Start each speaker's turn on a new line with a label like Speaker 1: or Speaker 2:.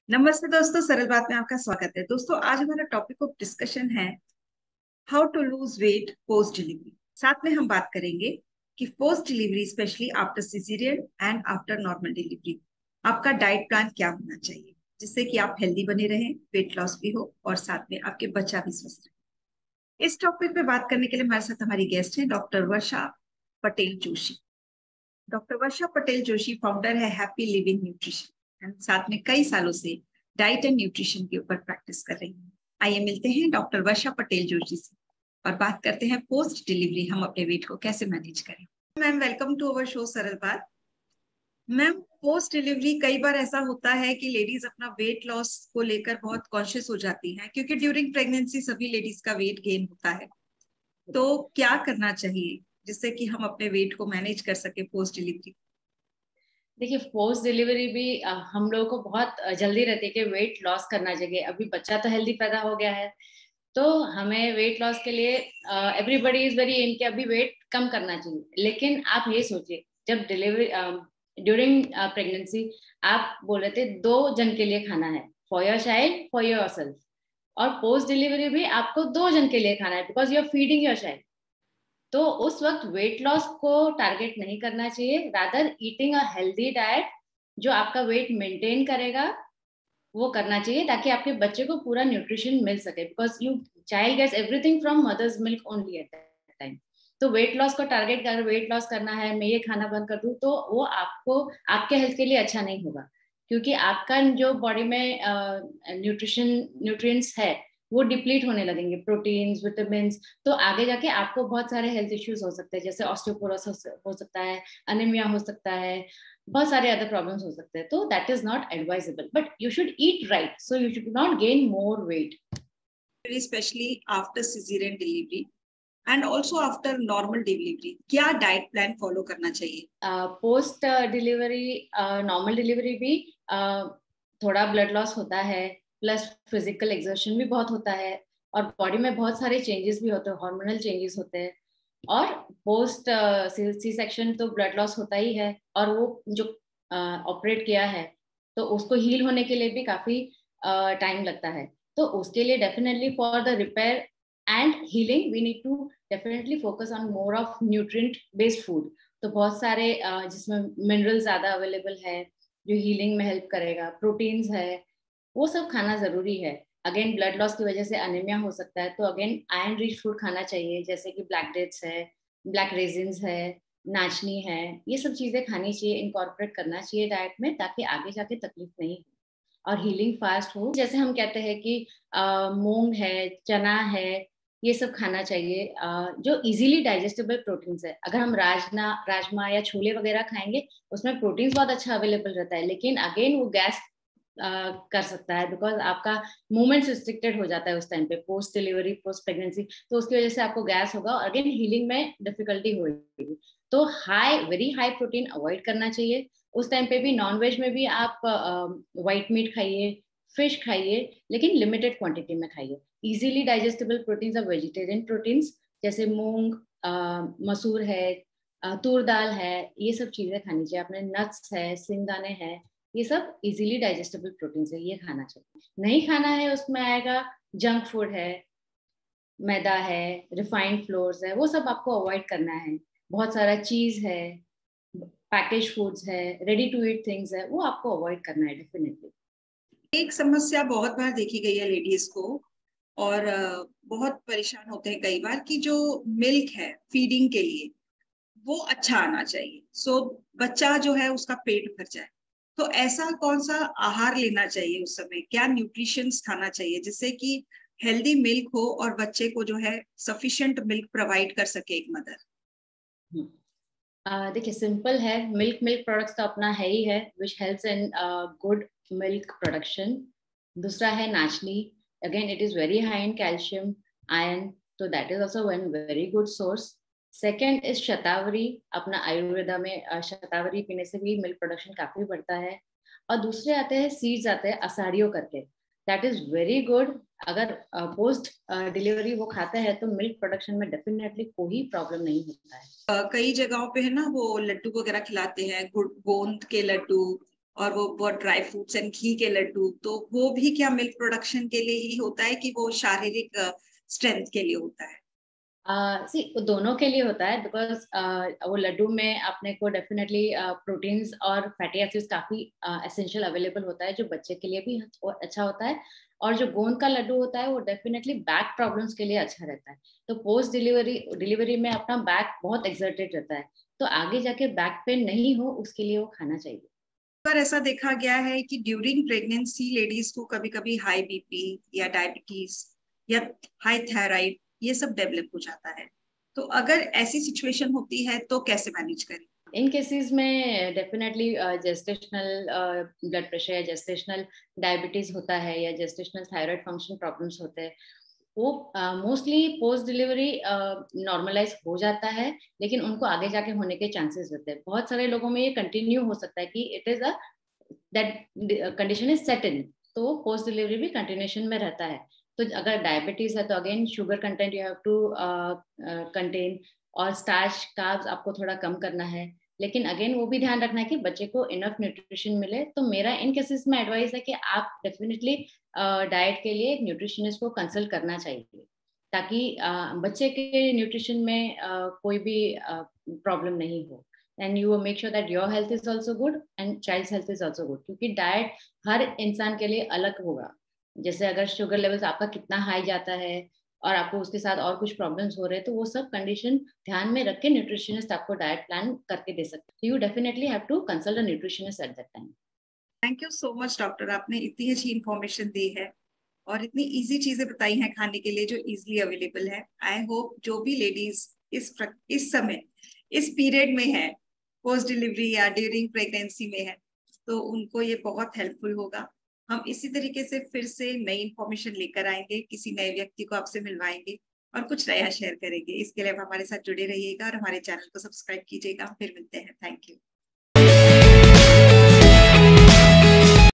Speaker 1: नमस्ते दोस्तों, सरल बात में आपका स्वागत है। दोस्तों, आज हमारा टॉपिक ऑफ डिस्कशन है how to lose weight post delivery. साथ में हम बात करेंगे कि post delivery specially after cesarean and after normal delivery आपका डाइट प्लान क्या होना चाहिए, जिससे कि आप हेल्दी बने रहें, वेट लॉस भी हो और साथ में आपके बच्चा भी स्वस्थ रहे। इस टॉपिक पे बात करने के लिए हमारे साथ हमारी गेस्ट है doctor Varsha Patel Joshi. Doctor Varsha Patel Joshi founder है हैप्पी लिविंग न्यूट्रिशन एंड साथ में कई सालों से डाइट एंड न्यूट्रिशन के ऊपर प्रैक्टिस कर रही हैं। आइए मिलते हैं डॉक्टर वर्षा पटेल जोशी से और बात करते हैं पोस्ट डिलीवरी हम अपने वेट को कैसे मैनेज करें। Ma'am, welcome to our show Saral Baat. Ma'am, post delivery कई बार ऐसा होता है कि लेडीज अपना वेट लॉस को लेकर बहुत कॉन्शियस हो जाती हैं, क्योंकि ड्यूरिंग प्रेगनेंसी सभी लेडीज का वेट गेन होता है। तो क्या करना चाहिए जिससे कि हम अपने वेट को मैनेज कर सके पोस्ट डिलीवरी?
Speaker 2: देखिए, पोस्ट डिलीवरी भी हम लोगों को बहुत जल्दी रहती है कि वेट लॉस करना चाहिए। अभी बच्चा तो हेल्दी पैदा हो गया है, तो हमें वेट लॉस के लिए एवरीबडी इज वेरी इन के अभी वेट कम करना चाहिए। लेकिन आप ये सोचिए, जब डिलीवरी ड्यूरिंग प्रेगनेंसी आप बोल रहे थे 2 जन के लिए खाना है, for yourself, for yourself. और पोस्ट डिलीवरी भी आपको 2 जन के लिए खाना है, because you are feeding your child. तो उस वक्त वेट लॉस को टारगेट नहीं करना चाहिए, rather eating a healthy diet जो आपका वेट मेंटेन करेगा वो करना चाहिए, ताकि आपके बच्चे को पूरा न्यूट्रिशन मिल सके, because you child gets everything from mother's milk only at that time. तो वेट लॉस को टारगेट कर, वेट लॉस करना है, मैं ये खाना बंद कर दूं, तो वो आपको आपके हेल्थ के लिए अच्छा नहीं होगा, क्योंकि आपका जो बॉडी में न्यूट्रिशन न्यूट्रिएंट्स है वो डिप्लीट होने लगेंगे, प्रोटीन्स, विटामिन्स। तो आगे जाके आपको बहुत सारे हेल्थ इश्यूज हो सकते हैं, जैसे ऑस्टियोपोरोसिस हो सकता है, अनीमिया हो सकता है, बहुत सारे अदर प्रॉब्लम्स हो सकते हैं। तो that is not advisable, but you should eat right, so you should not gain more weight.
Speaker 1: Especially after cesarean delivery and also after normal delivery क्या डाइट प्लान फॉलो करना चाहिए?
Speaker 2: पोस्ट डिलीवरी नॉर्मल डिलीवरी भी थोड़ा blood loss होता है, plus physical exertion भी बहुत होता है, और बॉडी में बहुत सारे चेंजेस भी होते हैं, हार्मोनल चेंजेस होते हैं। और पोस्ट सी सेक्शन तो ब्लड लॉस होता ही है, और वो जो ऑपरेट किया है तो उसको हील होने के लिए भी काफी टाइम लगता है। तो उसके लिए definitely for the repair and healing we need to definitely focus on more of nutrient based food. तो बहुत सारे जिसमें मिनरल ज्यादा अवेलेबल है, जो हीलिंग में हेल्प करेगा, प्रोटीन्स है, वो सब खाना जरूरी है। अगेन ब्लड लॉस की वजह से अनीमिया हो सकता है, तो अगेन आयरन रिच फूड खाना चाहिए, जैसे कि ब्लैक डेट्स है, ब्लैक रेजिन्स है, नाचनी है। ये सब चीजें खानी चाहिए, इनकॉर्पोरेट करना चाहिए डाइट में, ताकि आगे जाके तकलीफ नहीं हो और हीलिंग फास्ट हो। जैसे हम कहते हैं कि मूंग है, चना है, ये सब खाना चाहिए, जो इजीली डाइजेस्टेबल प्रोटीन्स है। अगर हम राजमा या छोले वगैरह खाएंगे, उसमें प्रोटीन्स बहुत अच्छा अवेलेबल रहता है, लेकिन अगेन वो गैस कर सकता है, बिकॉज आपका मूवमेंट रिस्ट्रिक्टेड हो जाता है उस टाइम पे, पोस्ट डिलीवरी, पोस्ट प्रेगनेंसी। तो उसकी वजह से आपको गैस होगा और अगेन हीलिंग में डिफिकल्टी होगी। तो वेरी हाई प्रोटीन अवॉइड करना चाहिए उस टाइम पे भी। नॉन वेज में भी आप व्हाइट मीट खाइए, फिश खाइए, लेकिन लिमिटेड क्वांटिटी में खाइए। इजीली डाइजेस्टेबल प्रोटीन्स और वेजिटेरियन प्रोटीन्स, जैसे मूंग, मसूर है, तूर दाल है, ये सब चीजें खानी चाहिए। अपने नट्स है, सिंगदाने हैं, ये सब इजीली डाइजेस्टेबल प्रोटीन्स है, ये खाना चाहिए। नहीं खाना है, उसमें आएगा जंक फूड है, मैदा है, रिफाइंड फ्लोर्स है, वो सब आपको अवॉइड करना है। बहुत सारा चीज है, पैकेज फूड्स है, रेडी टू ईट थिंग्स है, वो आपको अवॉइड करना है डेफिनेटली।
Speaker 1: एक समस्या बहुत बार देखी गई है लेडीज को, और बहुत परेशान होते हैं कई बार कि जो मिल्क है फीडिंग के लिए वो अच्छा आना चाहिए, सो बच्चा जो है उसका पेट भर जाए। तो ऐसा कौन सा आहार लेना चाहिए उस समय, क्या न्यूट्रिशंस खाना चाहिए जिससे कि हेल्दी मिल्क हो और बच्चे को जो है सफिशिएंट मिल्क प्रोवाइड कर सके एक मदर?
Speaker 2: देखिए, सिंपल है, मिल्क मिल्क प्रोडक्ट्स तो अपना है ही है, which helps in good milk production. दूसरा है नाचनी, again it is very high in calcium, iron, तो that is also one very good source. Second is शतावरी, अपना आयुर्वेदा में शतावरी पीने से भी मिल्क प्रोडक्शन काफी बढ़ता है। और दूसरे आते हैं सीड्स, आते हैं असारियो करके, दैट इज वेरी गुड। अगर पोस्ट डिलीवरी वो खाते हैं तो मिल्क प्रोडक्शन में डेफिनेटली कोई प्रॉब्लम नहीं होता है।
Speaker 1: कई जगहों पे है ना, वो लड्डू वगैरह खिलाते हैं, गोंद के लड्डू और वो ड्राई फ्रूट्स एंड घी के लड्डू, तो वो भी क्या मिल्क प्रोडक्शन के लिए ही होता है कि वो शारीरिक स्ट्रेंथ के लिए होता है?
Speaker 2: सी दोनों के लिए होता है, बिकॉज वो लड्डू में अपने को डेफिनेटली प्रोटीन्स और फैटी एसिड्स काफी एसेंशियल अवेलेबल होता है, जो बच्चे के लिए भी अच्छा होता है। और जो गोंद का लड्डू होता है वो डेफिनेटली बैक प्रॉब्लम्स के लिए अच्छा रहता है। तो पोस्ट डिलीवरी में अपना बैक बहुत एक्सर्टेड रहता है, तो आगे जाके बैक पेन नहीं हो उसके लिए वो खाना चाहिए।
Speaker 1: पर ऐसा देखा गया है कि ड्यूरिंग प्रेगनेंसी लेडीज को कभी कभी हाई बीपी या डायबिटीज या हाई थायराइड ये सब डेवलप हो जाता है, तो अगर ऐसी सिचुएशन होती है तो कैसे मैनेज करें?
Speaker 2: इन केसेस में डेफिनेटली जेस्टेशनल ब्लड प्रेशर या जेस्टेशनल डायबिटीज होता है या जेस्टेशनल थायराइड फंक्शन प्रॉब्लम्स होते हैं, वो मोस्टली पोस्ट डिलीवरी नॉर्मलाइज हो जाता है, लेकिन उनको आगे जाके होने के चांसेस रहते हैं। बहुत सारे लोगों में ये कंटिन्यू हो सकता है कि it is a that condition is set in, तो पोस्ट डिलीवरी भी कंटिन्यूशन में रहता है। तो अगर डायबिटीज है तो again sugar content you have to contain, और स्टार्च कार्ब्स आपको थोड़ा कम करना है। लेकिन अगेन वो भी ध्यान रखना है कि बच्चे को इनफ न्यूट्रिशन मिले। तो मेरा इन केसेस में एडवाइस है कि आप डेफिनेटली डाइट के लिए एक न्यूट्रिशनिस्ट को कंसल्ट करना चाहिए, ताकि बच्चे के न्यूट्रिशन में कोई भी प्रॉब्लम नहीं हो। And you make sure that your health is also good and child health is also good, क्योंकि डाइट हर इंसान के लिए अलग होगा। जैसे अगर शुगर लेवल्स आपका कितना हाई जाता है और आपको उसके साथ और कुछ प्रॉब्लम्स हो रहे हैं, तो वो सब कंडीशन ध्यान में रख के न्यूट्रिशनिस्ट आपको डाइट प्लान करके दे सकते हैं। You definitely have to consult a nutritionist at that time.
Speaker 1: Thank you so much doctor, आपने इतनी अच्छी इंफॉर्मेशन दी है और इतनी इजी चीजें बताई हैं खाने के लिए जो इजीली अवेलेबल है। आई होप जो भी लेडीज इस समय इस पीरियड में है, पोस्ट डिलीवरी या ड्यूरिंग प्रेगनेंसी में है, तो उनको ये बहुत हेल्पफुल होगा। हम इसी तरीके से फिर से नई इंफॉर्मेशन लेकर आएंगे, किसी नए व्यक्ति को आपसे मिलवाएंगे और कुछ नया शेयर करेंगे। इसके लिए आप हमारे साथ जुड़े रहिएगा और हमारे चैनल को सब्सक्राइब कीजिएगा। फिर मिलते हैं। Thank you.